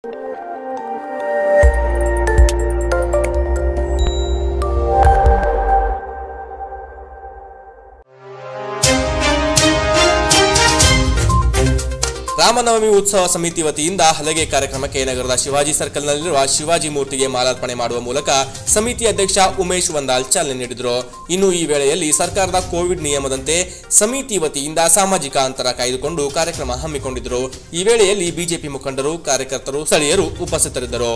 ರಾಮನವಮಿ ಉತ್ಸವ ಸಮಿತಿ ವತಿಯಿಂದ ಹಲಗೆ ಕಾರ್ಯಕ್ರಮಕ್ಕೆ ನಗರದ ಶಿವಾಜಿ ಸರ್ಕಲ್ನಲ್ಲಿರುವ ಶಿವಾಜಿ ಮೂರ್ತಿಗೆ ಮಾಲಾರ್ಪಣೆ ಮಾಡುವ ಮೂಲಕ ಸಮಿತಿ ಅಧ್ಯಕ್ಷ ಉಮೇಶ್ ವಂದಾಲ್ ಚಾಲನೆ ನೀಡಿದರು. ಇನ್ನು ಈ ವೇಳೆಯಲ್ಲಿ ಸರ್ಕಾರದ ಕೋವಿಡ್ ನಿಯಮದಂತೆ ಸಮಿತಿ ವತಿಯಿಂದ ಸಾಮಾಜಿಕ ಅಂತರ ಕಾಯ್ದುಕೊಂಡು ಕಾರ್ಯಕ್ರಮ ಹಮ್ಮಿಕೊಂಡಿದ್ದರು. ಈ ವೇಳೆಯಲ್ಲಿ ಬಿಜೆಪಿ ಮುಖಂಡರು, ಕಾರ್ಯಕರ್ತರು, ಸ್ಥಳೀಯರು ಉಪಸ್ಥಿತರಿದ್ದರು.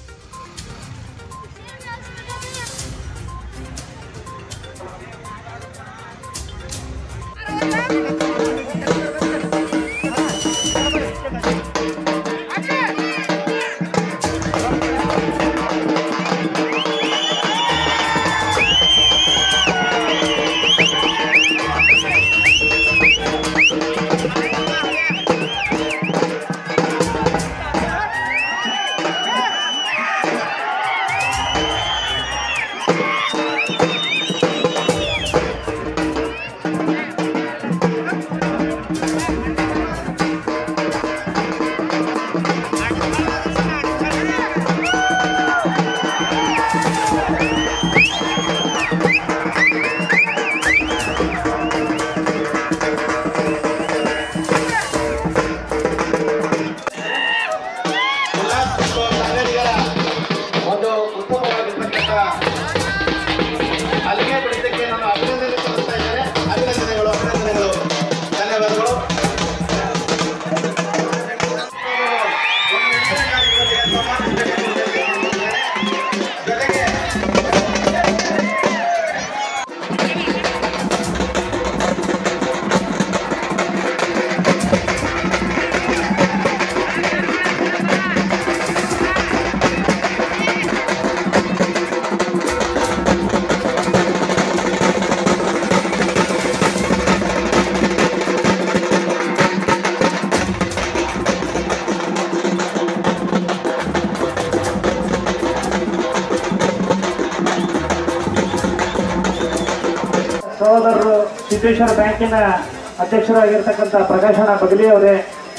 ಸಹೋದರರು ಸಿದ್ದೇಶ್ವರ ಬ್ಯಾಂಕಿನ ಅಧ್ಯಕ್ಷರಾಗಿರ್ತಕ್ಕಂಥ ಪ್ರಕಾಶಣ್ಣ ಬಗಲಿ ಅವರೇ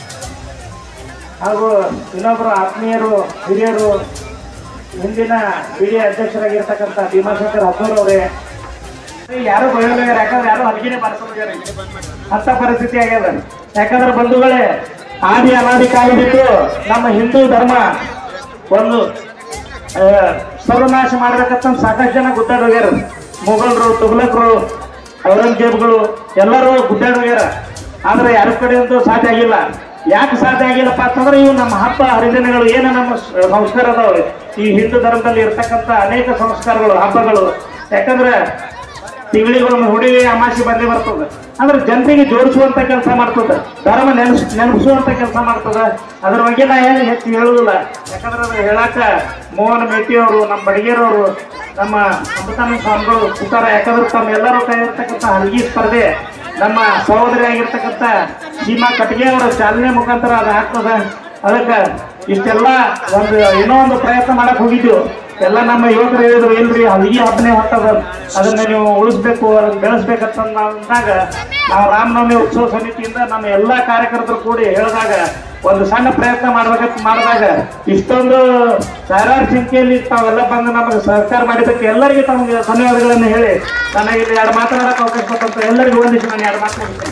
ಹಾಗೂ ಇನ್ನೊಬ್ಬರು ಆತ್ಮೀಯರು ಹಿರಿಯರು ಹಿಂದಿನ ಬಿಡಿ ಅಧ್ಯಕ್ಷರಾಗಿರ್ತಕ್ಕಂಥ ಭೀಮಾಶಂಕರ್ ಹಬ್ಬೂರ್ ಅವರೇ ಯಾರು ಬಯಲಾಗ್ಯಾರ, ಯಾಕಂದ್ರೆ ಯಾರು ಹಲಗಿನೇ ಬಾರಿಸೋಗ್ಯಾರ ಅಂತ ಪರಿಸ್ಥಿತಿ ಆಗ್ಯದ. ಯಾಕಂದ್ರೆ ಬಂಧುಗಳೇ, ಆದಿ ಅನಾದಿ ಕಾಲ ಬಿಟ್ಟು ನಮ್ಮ ಹಿಂದೂ ಧರ್ಮ ಒಂದು ಸರ್ವನಾಶ ಮಾಡ್ಬೇಕಂತ ಸಾಕಷ್ಟು ಜನ ಗುದ್ದಾಡೋಗ್ಯಾರ. ಮೊಘಲರು, ತುಘಲಕರು, ಔರಂಗಜೇಬ್ಗಳು ಎಲ್ಲರೂ ಗುದ್ದಾಡೋಗ್ಯಾರ. ಆದ್ರೆ ಯಾರ ಕಡೆಯಂತೂ ಸಾಧ್ಯ ಆಗಿಲ್ಲ. ಯಾಕೆ ಸಾಧ್ಯ ಆಗಿಲ್ಲಪ್ಪ ಅಂತಂದ್ರೆ ಇವು ನಮ್ಮ ಹಬ್ಬ ಹರಿದಿನಗಳು ಏನು ನಮ್ಮ ಸಂಸ್ಕಾರ ಅದಾವೆ ಈ ಹಿಂದೂ ಧರ್ಮದಲ್ಲಿ ಇರ್ತಕ್ಕಂಥ ಅನೇಕ ಸಂಸ್ಕಾರಗಳು, ಹಬ್ಬಗಳು. ಯಾಕಂದ್ರೆ ತಿಂಗಳಿಗೊಮ್ಮೆ ಹುಡುಗಿ ಅಮಾಸಿ ಬಂದೇ ಬರ್ತದೆ. ಅಂದ್ರೆ ಜನರಿಗೆ ಜೋಡಿಸುವಂತ ಕೆಲಸ ಮಾಡ್ತದ, ಧರ್ಮ ನೆನಪಿಸುವಂತ ಕೆಲಸ ಮಾಡ್ತದ. ಅದ್ರ ಬಗ್ಗೆ ನಾ ಏನು ಹೆಚ್ಚು ಹೇಳುವುದಿಲ್ಲ. ಯಾಕಂದ್ರೆ ಅದು ಹೇಳಾಕ ಮೋಹನ್ ಮೇಟಿ ಅವರು, ನಮ್ಮ ಬಡಗೇರವರು, ನಮ್ಮ ಅಮೃತಾನಂದ ಸ್ವಾಮಿಗಳು ಕೂತಾರ. ಯಾಕಂದ್ರೆ ತಮ್ಮ ಎಲ್ಲರೂ ಕೈ ಇರ್ತಕ್ಕಂಥ ಹಲಗಿ ಸ್ಪರ್ಧೆ ನಮ್ಮ ಸಹೋದರಿ ಆಗಿರ್ತಕ್ಕಂಥ ಸೀಮಾ ಕಟ್ಗೆ ಅವರ ಚಾಲನೆ ಮುಖಾಂತರ ಅದು ಆಗ್ತದ. ಅದಕ್ಕೆ ಇಷ್ಟೆಲ್ಲ ಒಂದು ಏನೋ ಒಂದು ಪ್ರಯತ್ನ ಮಾಡಕ್ ಹೋಗಿದ್ವು. ಎಲ್ಲ ನಮ್ಮ ಯುವಕರು ಹೇಳಿದ್ರು, ಇಲ್ರಿ ಹಲಗಿ ಹಬ್ಬನೇ ಹೊಟ್ಟದ, ಅದನ್ನ ನೀವು ಉಳಿಸ್ಬೇಕು, ಅದನ್ನ ಬೆಳೆಸ್ಬೇಕಂತ ಅಂದಾಗ ನಾವು ರಾಮನವಮಿ ಉತ್ಸವ ಸಮಿತಿಯಿಂದ ನಮ್ಮ ಎಲ್ಲಾ ಕಾರ್ಯಕರ್ತರು ಕೂಡಿ ಹೇಳಿದಾಗ ಒಂದು ಸಣ್ಣ ಪ್ರಯತ್ನ ಮಾಡಿದಾಗ ಇಷ್ಟೊಂದು ಸಾವಿರಾರು ಸಂಖ್ಯೆಯಲ್ಲಿ ತಾವೆಲ್ಲ ಬಂದು ನಮಗೆ ಸಹಕಾರ ಮಾಡಿದ್ದಕ್ಕೆ ಎಲ್ಲರಿಗೂ ತಮಗೆ ಧನ್ಯವಾದಗಳನ್ನು ಹೇಳಿ ನನಗೆ ಇಲ್ಲಿ ಎರಡು ಮಾತನಾಡಕ್ಕೆ ಅವಕಾಶ ಕೊಟ್ಟಂತ ಎಲ್ಲರಿಗೂ ಒಂದಿಷ್ಟು ನಾನು ಎರಡು ಮಾತು